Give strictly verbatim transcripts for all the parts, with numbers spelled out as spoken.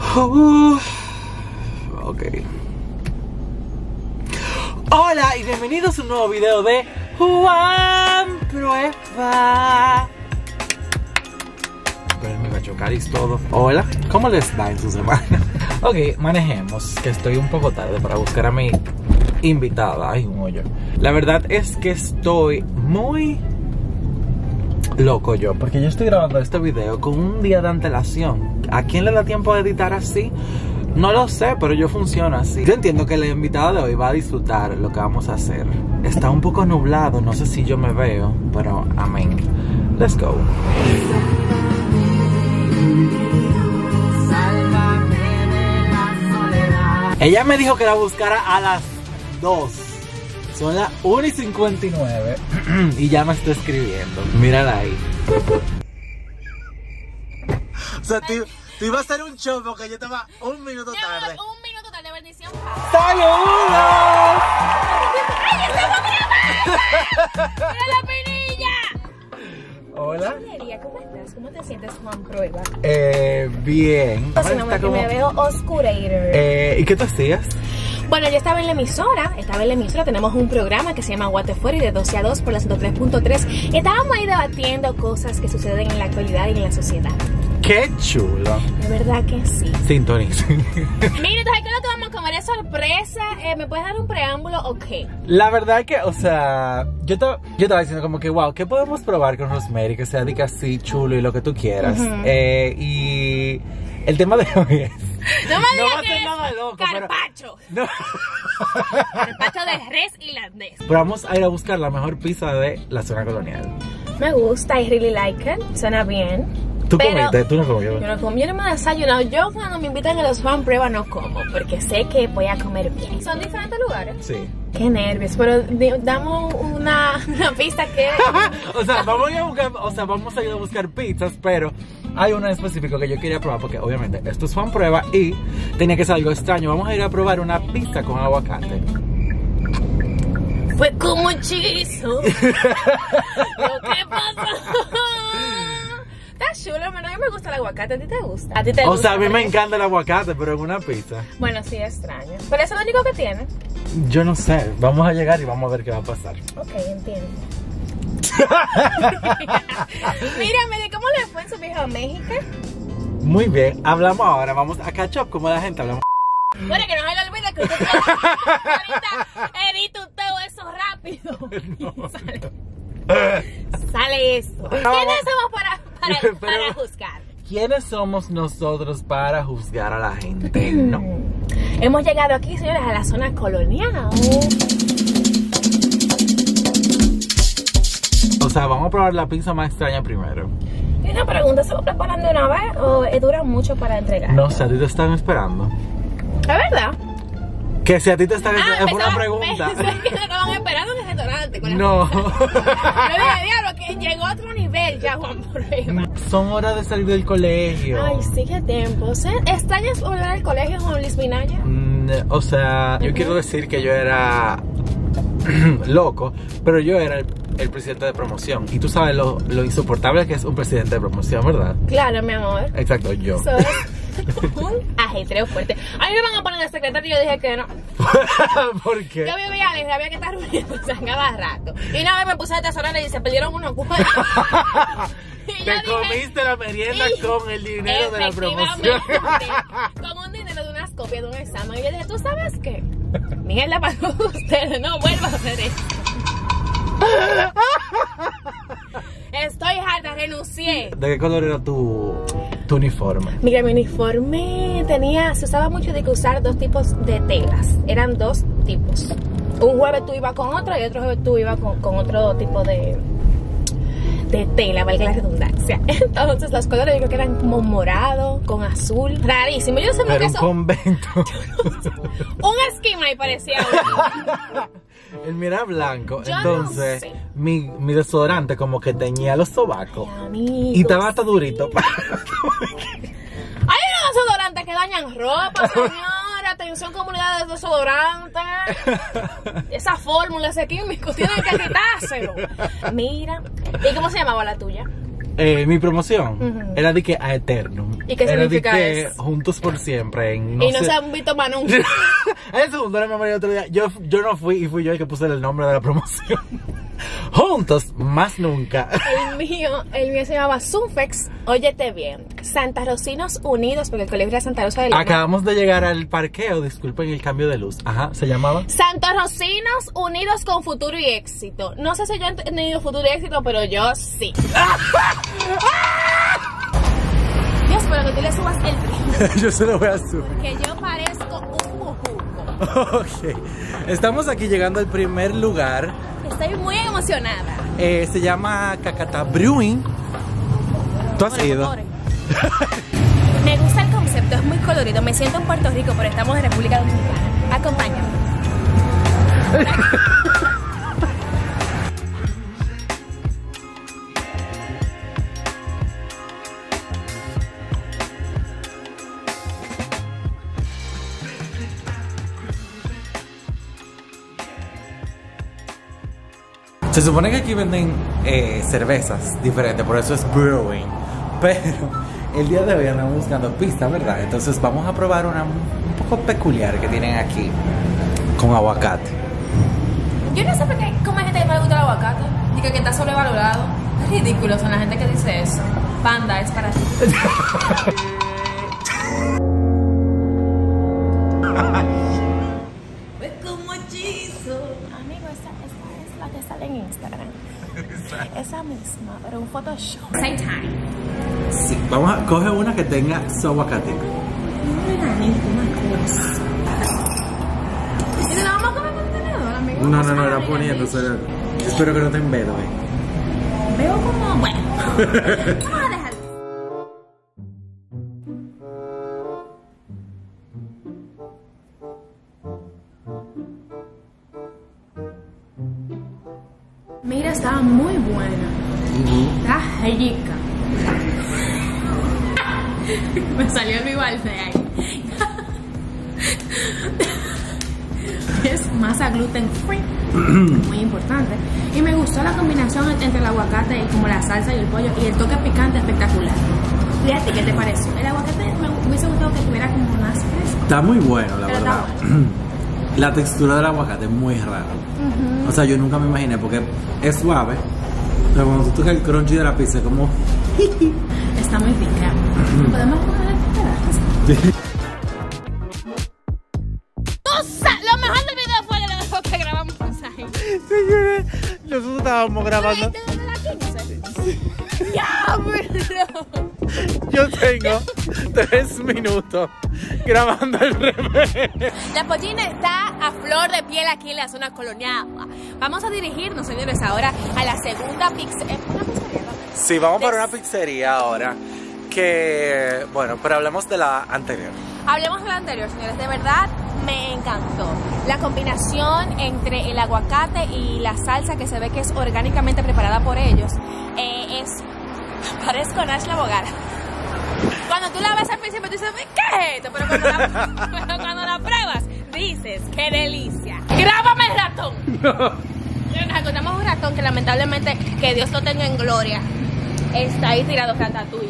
Uh, ok. Hola y bienvenidos a un nuevo video de Juan Prueba. Pero me va a chocar y todo. Hola, ¿cómo les va en su semana? Ok, manejemos, que estoy un poco tarde para buscar a mi invitada. Ay, un hoyo. La verdad es que estoy muy loco yo, porque yo estoy grabando este video con un día de antelación. ¿A quién le da tiempo de editar así? No lo sé, pero yo funciono así. Yo entiendo que la invitada de hoy va a disfrutar lo que vamos a hacer. Está un poco nublado, no sé si yo me veo, pero amén. Let's go. Ella me dijo que la buscara a las dos. Son las una y cincuenta y nueve y ya me está escribiendo. Mírala ahí. O sea, tú, tú ibas a hacer un show porque yo estaba un minuto tarde. Un minuto tarde, bendición. ¡Saludos! ¡Ay, estamos grabando! ¡Mira la pinilla! Hola. ¿Cómo estás? ¿Cómo te sientes, Juan Prueba? Eh, bien. Si no me, como... me veo oscurator. Eh, ¿y qué te hacías? Bueno, yo estaba en la emisora, estaba en la emisora, tenemos un programa que se llama What the Fuera y de doce a dos por la ciento tres punto tres. Estábamos ahí debatiendo cosas que suceden en la actualidad y en la sociedad. ¡Qué chulo! De verdad que sí. Sintonicen. Mira, entonces, ¿qué es lo que vamos a comer? ¿Es sorpresa? Eh, ¿Me puedes dar un preámbulo o qué? La verdad es que, o sea, yo estaba yo estaba diciendo como que, wow, ¿qué podemos probar con Rosemary? Que sea de que así chulo y lo que tú quieras. Uh-huh. eh, y el tema de hoy es... No me digas no que es nada loco, carpaccio. Pero... No. Carpaccio de res irlandés. Pero vamos a ir a buscar la mejor pizza de la zona colonial. Me gusta, I really like it. Suena bien. ¿Tú pero comiste? ¿Tú no comiste? Yo no comí, yo no me he desayunado. Yo cuando me invitan a los Juan Prueba no como, porque sé que voy a comer bien. ¿Son diferentes lugares? Sí. Qué nervios, pero damos una, una pista que... o sea, vamos a ir a buscar, o sea, vamos a ir a buscar pizzas, pero hay una en específico que yo quería probar, porque obviamente esto es Juan Prueba y tenía que ser algo extraño. Vamos a ir a probar una pizza con aguacate. Fue como hechizo. Lo que pasó. Está chulo, pero a mí me gusta el aguacate. ¿A ti te gusta? ¿A ti te o gusta? sea, a mí me encanta el aguacate, pero en una pizza. Bueno, sí, extraño. Pero eso es lo único que tiene. Yo no sé. Vamos a llegar y vamos a ver qué va a pasar. Ok, entiendo. Mírame, ¿cómo le fue en su viaje a México? Muy bien. Hablamos ahora. Vamos a catch up como la gente hablamos. Bueno, que no se le olvide que usted ahorita edita todo eso rápido. No, sale, no. sale eso. ¿Quiénes somos para, para, Pero, para juzgar? ¿Quiénes somos nosotros para juzgar a la gente? No. Hemos llegado aquí, señores, a la zona colonial. O sea, vamos a probar la pizza más extraña primero. Y una pregunta, ¿se va preparando una vez o dura mucho para entregar? No sé, a ti te están esperando. ¿Es verdad? Que si a ti te están esperando, ah, es una pregunta. Pensé que me estaban esperando en el restaurante. Con no. Yo dije, diablo, que llegó a otro nivel ya, Juan Prueba. Son horas de salir del colegio. Ay, sí, qué tiempo. ¿Extrañas volver al colegio, Juan Luis Minaya? Mm, o sea, yo uh-huh. quiero decir que yo era loco, pero yo era el, el presidente de promoción. Y tú sabes lo, lo insoportable que es un presidente de promoción, ¿verdad? Claro, mi amor. Exacto, yo. So, un ajetreo fuerte. A mí me van a poner de secretario y yo dije que no. ¿Por qué? Yo vivía a había que estar reuniéndose cada rato. Y una vez me puse de tesorera y se perdieron unos cuadros. Te dije, comiste la merienda y, con el dinero de la promoción. Con un dinero de unas copias de un examen. Y yo dije, ¿tú sabes qué? Mierda para ustedes, no vuelvo a hacer esto. Estoy harta, renuncié. ¿De qué color era tu, tu uniforme? Mira, mi uniforme tenía, se usaba mucho de que usar dos tipos de telas. Eran dos tipos. Un jueves tú ibas con otro y otro jueves tú ibas con, con otro tipo de, de tela, valga la redundancia. Entonces los colores yo creo que eran como morado, con azul. Rarísimo, yo no sé por qué eso. Un convento. No sé. Un esquema y parecía uno. El mío era blanco, yo entonces no sé. mi, mi desodorante como que teñía los sobacos. Ay, y estaba hasta durito. Hay unos desodorantes que dañan ropa, señora. Atención, comunidad de desodorantes. Esa fórmula, ese químico, tienen que quitárselo. Mira. ¿Y cómo se llamaba la tuya? Eh, mi promoción uh-huh. era de que a Eternum. ¿Y qué Era significa de que eso? juntos por siempre. En, no Y no sé- se han visto más nunca. Eso juntó la memoria el otro día. Yo, yo no fui y fui yo el que puse el nombre de la promoción. Juntos, más nunca. El mío, el mío se llamaba Sunfex. Óyete bien, Santa Rosinos Unidos, porque el colegio era Santa Rosa de Lima. Acabamos de llegar al parqueo, disculpen el cambio de luz. Ajá, ¿se llamaba? Santos Rosinos Unidos con futuro y éxito. No sé si yo he tenido futuro y éxito, pero yo sí. Yo espero que tú le subas el brillo, Yo se lo voy a subir. porque yo parezco un mujuco. Ok, estamos aquí llegando al primer lugar. Estoy muy emocionada. Eh, se llama Cacata Brewing. ¿Tú has More, ido? more. Me gusta el concepto, es muy colorido. Me siento en Puerto Rico, pero estamos en República Dominicana. Acompáñame. Se supone que aquí venden eh, cervezas diferentes, por eso es brewing. Pero el día de hoy andamos buscando pistas, ¿verdad? Entonces vamos a probar una un poco peculiar que tienen aquí con aguacate. Yo no sé por qué, cómo hay gente que no le gusta el aguacate. Dice que está sobrevalorado. Es ridículo son la gente que dice eso. Panda, es para ti. Es como hechizo. Amigo, esa, esa es la que sale en Instagram. Esa misma, pero un Photoshop. Same time. Sí, vamos a coger una que tenga su aguacate. ¿Y te la vamos a comer con tenedor, amigo? No, no, no, la poniéndose. Espero que no te embedo, eh. Veo como, bueno. Vamos a dejar. Mira, estaba muy buena. Está rica. Me salió el bivalve ahí. Es masa gluten free, muy importante. Y me gustó la combinación entre el aguacate y como la salsa y el pollo y el toque picante espectacular. Fíjate, ¿qué te pareció? El aguacate me hubiese gustado que estuviera como más fresco. Está muy bueno, la Pero verdad. está bueno. La textura del aguacate es muy rara. Uh-huh. O sea, yo nunca me imaginé porque es suave. Pero cuando tú tocas el crunchy de la pizza, es como. Está muy rica. ¿Podemos comer pedazos? Lo mejor del video fue que, que grabamos un mensaje. Señores, nosotros estábamos grabando. ¿Desde la quince? ¡Ya, bro! Yo tengo tres minutos grabando el revés. La pollina está a flor de piel aquí en la zona colonial. Vamos a dirigirnos, señores, ahora a la segunda pizzería. ¿Una pizzería? Sí, vamos Des- para una pizzería ahora. Que, bueno, pero hablemos de la anterior. Hablemos de la anterior, señores. De verdad, me encantó. La combinación entre el aguacate y la salsa que se ve que es orgánicamente preparada por ellos. Eh, es... Parezco Nash la Bogara. Cuando tú la ves al principio, tú dices, ¿qué es esto? Pero cuando la, pero cuando la pruebas, dices, ¡qué delicia! ¡Grábame el ratón! No. Pero nos encontramos un ratón que lamentablemente, que Dios lo tenga en gloria, está ahí tirado ratatouille.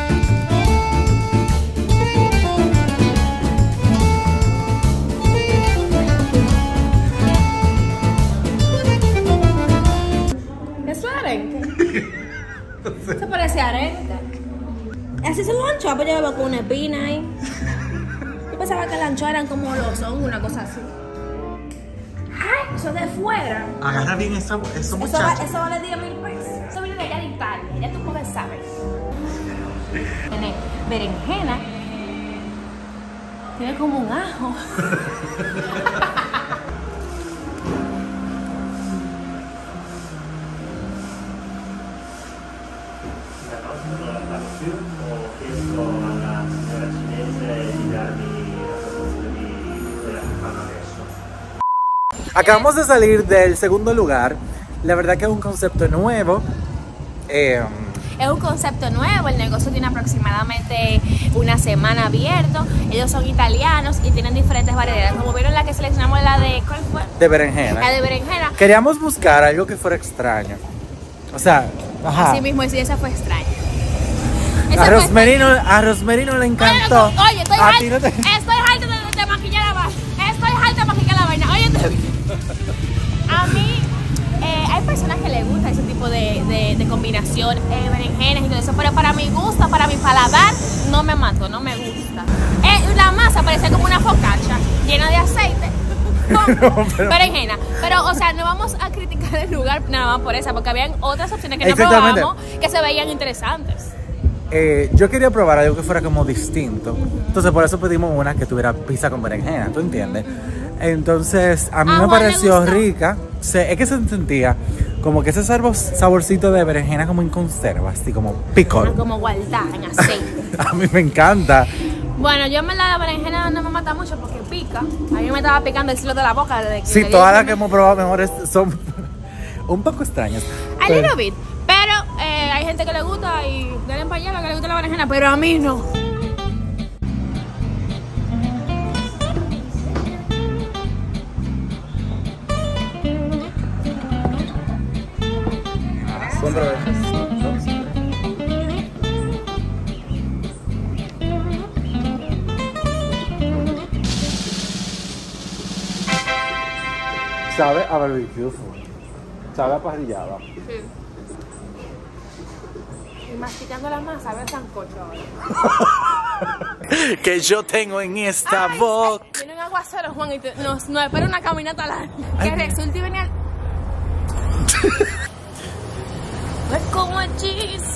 ¿Eso es arenque? Eso parece arenque. Así son los anchoas, pero yo veo con una espina ahí. Yo pensaba que las anchoas eran como los son, una cosa así. Ay, eso de fuera. Agarra bien eso, eso Eso, va, muchacho. eso vale diez mil pesos. Eso viene de allá de Italia, ya tú puedes saber. Tiene berenjena. Tiene como un ajo. Chiesto alla signora cinese di darmi la proposta di quella che fanno adesso. Acabamos de salir del segundo lugar. La verdad que es un concepto nuevo. Eh, Es un concepto nuevo, el negocio tiene aproximadamente una semana abierto. Ellos son italianos y tienen diferentes variedades. Como vieron la que seleccionamos, la de... ¿Cuál fue? de berenjena. La de berenjena. Queríamos buscar algo que fuera extraño. O sea, ajá. Así mismo, sí, esa fue extraña. A Rosmerino, a Rosmerino le encantó. Oye, oye estoy a harta ti no te... estoy harta de, de maquillar la vaina. Estoy harta de maquillar la vaina. Oye, a mí eh, hay personas que les gusta ese tipo de, de, de combinación, eh, berenjenas y todo eso, pero para mi gusto, para mi paladar, no me mató, no me gusta. Eh, la masa parecía como una focaccia llena de aceite. No, pero... berenjena, pero o sea, no vamos a criticar el lugar nada más por esa, porque habían otras opciones que no probamos que se veían interesantes. Eh, yo quería probar algo que fuera como distinto, entonces por eso pedimos una que tuviera pizza con berenjena, ¿tú entiendes? Entonces a mí ¿A me Juan pareció rica, se, es que se sentía como que ese saborcito de berenjena como en conserva, así como picor, como guardada en aceite. A mí me encanta. Bueno, yo en verdad la berenjena no me mata mucho porque pica. A mí me estaba picando el cielo de la boca desde que sí, todas las que hemos probado mejores son un poco extrañas. A little bit. Pero eh, hay gente que le gusta y denle para allá que le gusta la berenjena, pero a mí no. Buen provecho. Sabe a barbecue, sabe a parrillada. Sí. Y masticando la masa, sabe a sancocho ahora. Que yo tengo en esta Ay, boca. Tiene un aguacero, Juan, y te, nos, nos espera una caminata larga. Que resulta y venía. No es como cheese.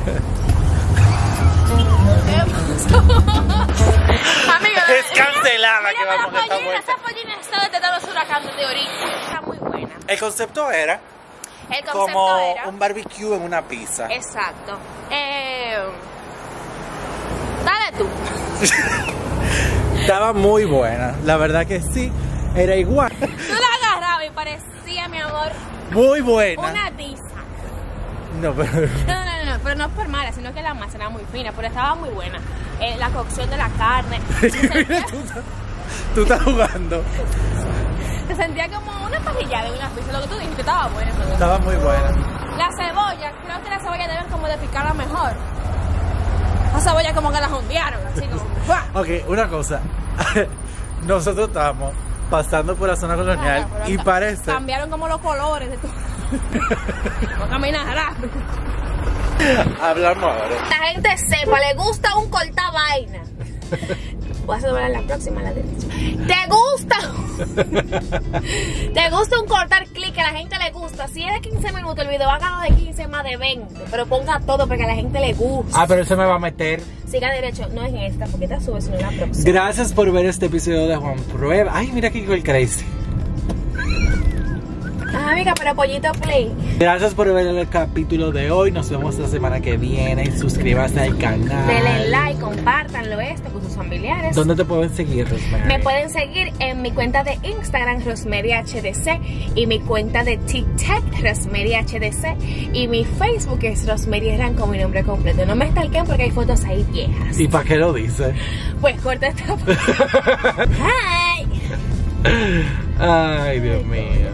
¿Qué pasó? Amiga, Es cancelada que mira, vamos a esta pollina, vuelta. esa pollina está desde los huracanes de ahorita. Está muy buena. El concepto era El concepto como era. un barbecue en una pizza. Exacto. Eh, dale tú. Estaba muy buena, la verdad que sí, era igual. Tú la agarrabas y parecía, mi amor, Muy buena. una tiza. No, pero... No, no, no, no, pero no es por mala, sino que la masa era muy fina, pero estaba muy buena. Eh, la cocción de la carne. Se sentía, tú, tú estás jugando. se sentía como una parrillada de una pizza, lo que tú dijiste, estaba buena. Pero... Estaba muy buena. La cebolla, creo que la cebolla deben como de picarla mejor. La cebolla como que la jondearon, así como... ¡fua! Ok, una cosa. Nosotros estábamos pasando por la zona colonial Claro, y parece... Cambiaron como los colores de todo. No caminas rápido. Hablamos ahora. La gente sepa, le gusta un corta vaina. Voy a sobrar la próxima, la derecha. ¿Te gusta? ¿Te gusta un cortar clic que a la gente le gusta? Si es de quince minutos, el video haga de quince más de veinte. Pero ponga todo para que a la gente le guste. Ah, pero eso me va a meter. Siga derecho, no en esta, porque esta sube, sino en la próxima. Gracias por ver este episodio de Juan Prueba. Ay, mira aquí el crazy. Ah, amiga, pero pollito play. Gracias por ver el capítulo de hoy. Nos vemos la semana que viene. Suscríbase al canal. Denle like, compártanlo esto con sus familiares. ¿Dónde te pueden seguir, Rosemary? Me pueden seguir en mi cuenta de Instagram, Rosemary H D C, y mi cuenta de TikTok, Rosemary H D C, y mi Facebook es Rosemary Herrán con mi nombre completo. No me stalkeen porque hay fotos ahí viejas. ¿Y para qué lo dices? Pues corta esta. Hi. Ay, Dios mío.